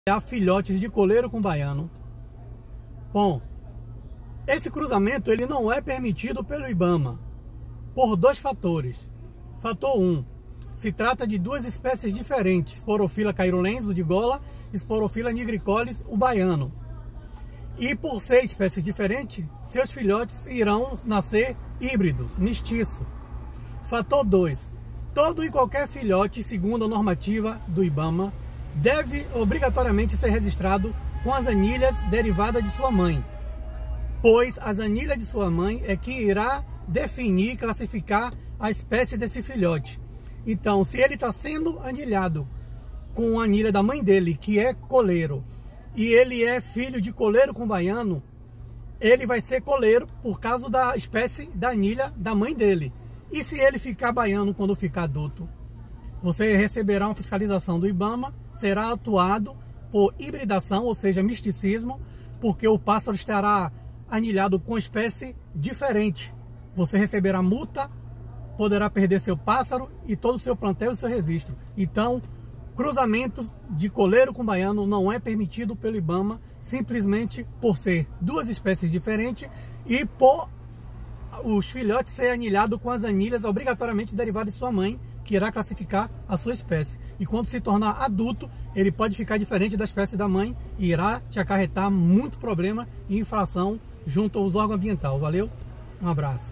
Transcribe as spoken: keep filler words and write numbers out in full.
a filhotes de coleiro com baiano. Bom, esse cruzamento ele não é permitido pelo IBAMA por dois fatores. Fator um, se trata de duas espécies diferentes, Sporofila cairulens, o de gola, e Sporofila nigricollis, o baiano. E por ser espécies diferentes, seus filhotes irão nascer híbridos, mestiço. Fator dois, todo e qualquer filhote, segundo a normativa do IBAMA, deve obrigatoriamente ser registrado com as anilhas derivadas de sua mãe, pois as anilhas de sua mãe é que irá definir, classificar a espécie desse filhote. Então, se ele está sendo anilhado com a anilha da mãe dele, que é coleiro, e ele é filho de coleiro com baiano, ele vai ser coleiro por causa da espécie da anilha da mãe dele. E se ele ficar baiano quando ficar adulto, você receberá uma fiscalização do IBAMA, será atuado por hibridação, ou seja, misticismo, porque o pássaro estará anilhado com espécie diferente. Você receberá multa, poderá perder seu pássaro e todo o seu plantel e seu registro. Então, cruzamento de coleiro com baiano não é permitido pelo IBAMA, simplesmente por ser duas espécies diferentes e por os filhotes serem anilhados com as anilhas obrigatoriamente derivadas de sua mãe, que irá classificar a sua espécie. E quando se tornar adulto, ele pode ficar diferente da espécie da mãe e irá te acarretar muito problema e infração junto aos órgãos ambientais. Valeu? Um abraço.